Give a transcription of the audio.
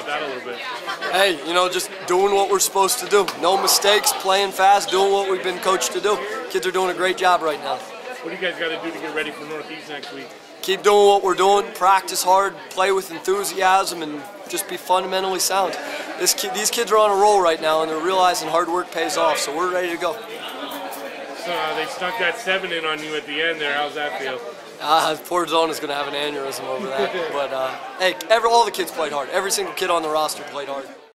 that a little bit? Hey, you know, just doing what we're supposed to do. No mistakes, playing fast, doing what we've been coached to do. Kids are doing a great job right now. What do you guys got to do to get ready for Northeast next week? Keep doing what we're doing, practice hard, play with enthusiasm, and just be fundamentally sound. These kids are on a roll right now, and they're realizing hard work pays off, so we're ready to go. So they stuck that 7 in on you at the end there. How's that feel? Poor Zone is going to have an aneurysm over that. But, hey, all the kids played hard. Every single kid on the roster played hard.